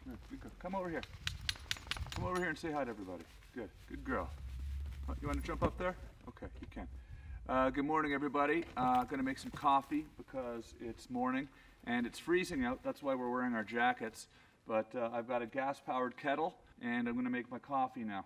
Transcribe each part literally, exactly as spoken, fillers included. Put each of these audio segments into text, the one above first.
Good, good girl. Come over here. Come over here and say hi to everybody. Good, good girl. You want to jump up there? Okay, you can. Uh, good morning, everybody. Uh, going to make some coffee because it's morning and it's freezing out. That's why we're wearing our jackets. But uh, I've got a gas-powered kettle and I'm going to make my coffee now.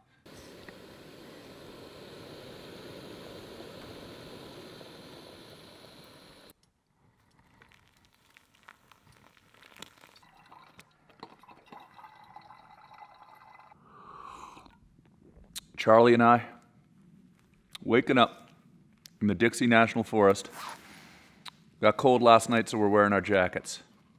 Charlie and I, waking up in the Dixie National Forest. Got cold last night, so we're wearing our jackets.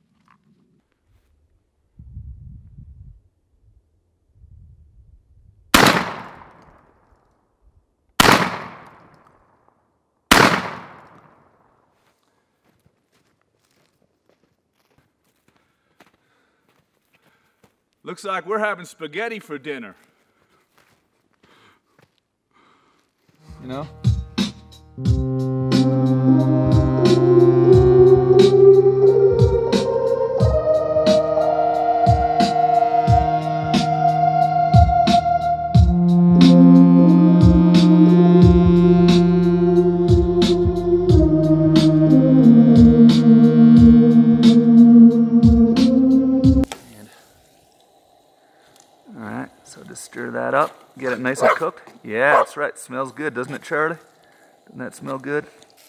Looks like we're having spaghetti for dinner. You know? Alright, so just stir that up, get it nice and cooked. Yeah, that's right, smells good, doesn't it, Charlie? Doesn't that smell good?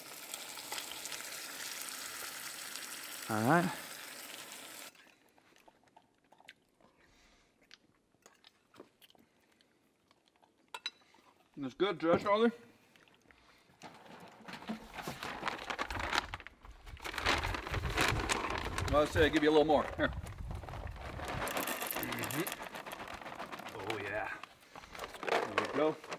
Alright. That's good, Josh, Charlie? Well, let's say I give you a little more. Here. Mm-hmm. Oh, yeah. There we go.